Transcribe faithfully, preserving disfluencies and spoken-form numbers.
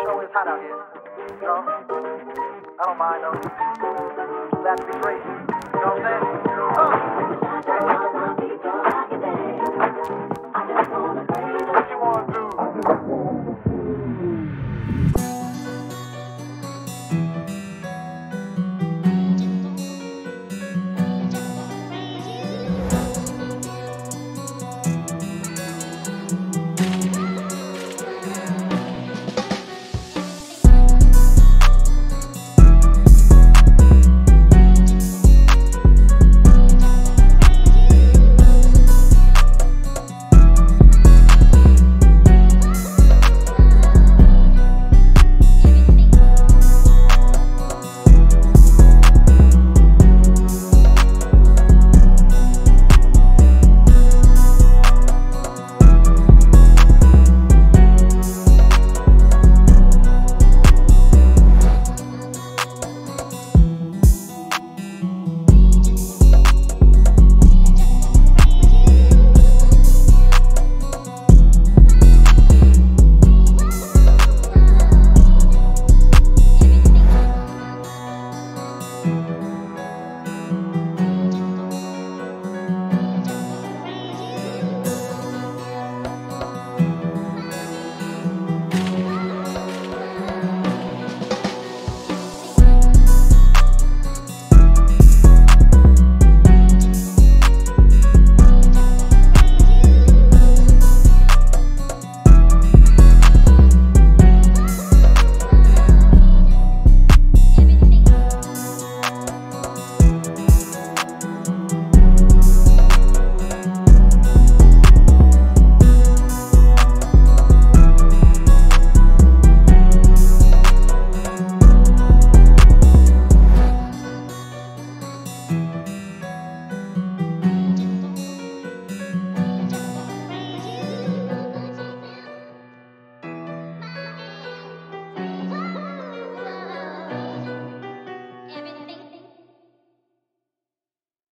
know it's hot out here. You know? I don't mind though. Just glad to be free. You know what I'm saying? Uh. What you wanna do?